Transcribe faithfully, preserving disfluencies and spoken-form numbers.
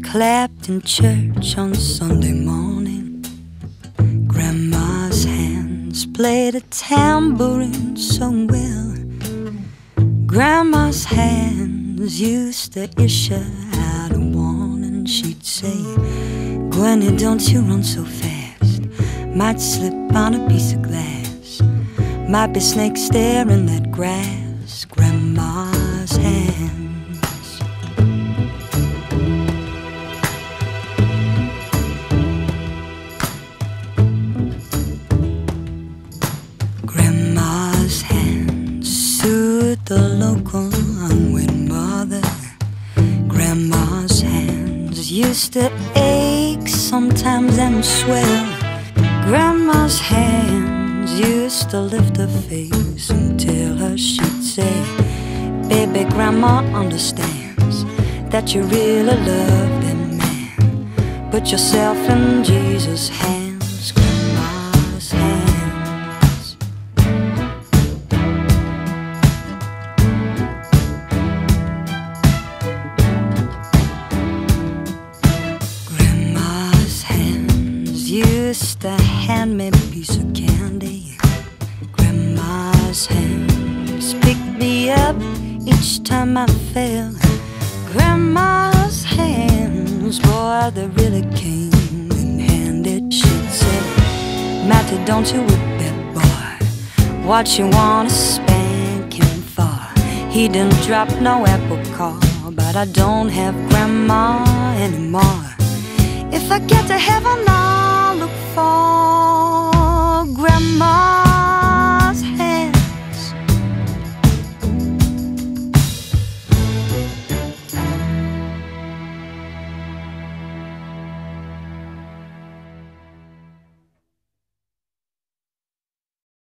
clapped in church on Sunday morning. Grandma's hands played a tambourine so well. Grandma's hands used to issue out a warning. She'd say, Granny, don't you run so fast. Might slip on a piece of glass. Might be snakes there in that grass. Grandma's hands. Grandma's hands soothed the local unwed mother. Grandma's hands used to ache sometimes and swell. Grandma's hands used to lift her face and tell her, she'd say, baby, Grandma understands that you really love that man. Put yourself in Jesus' hands. Grandma's hands. Grandma's hands used to hand me a piece of candy. Grandma's hands picked me up each time I fell. Grandma's hands, boy, they really came in handy. She'd say, Matty, don't you whip that boy. What you wanna spank him for? He didn't drop no apple core, but I don't have Grandma anymore. If I get